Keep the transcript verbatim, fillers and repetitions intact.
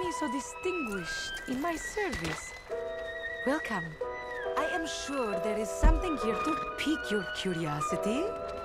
me so distinguished in my service. Welcome. I am sure there is something here to pique your curiosity.